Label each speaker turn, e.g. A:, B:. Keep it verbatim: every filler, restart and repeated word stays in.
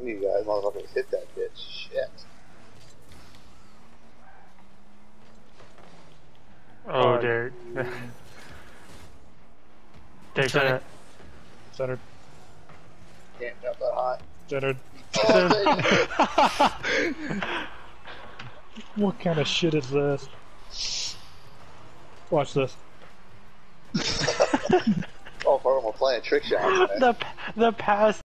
A: of you guys motherfuckers hit that bitch. Shit.
B: Oh, Derek. Derek, center.
C: Centered.
A: Can't jump that high.
C: Centered.
A: Oh,
C: What kind of shit is this? Watch this.
A: oh, we're playing trick shots, man.
B: the the pass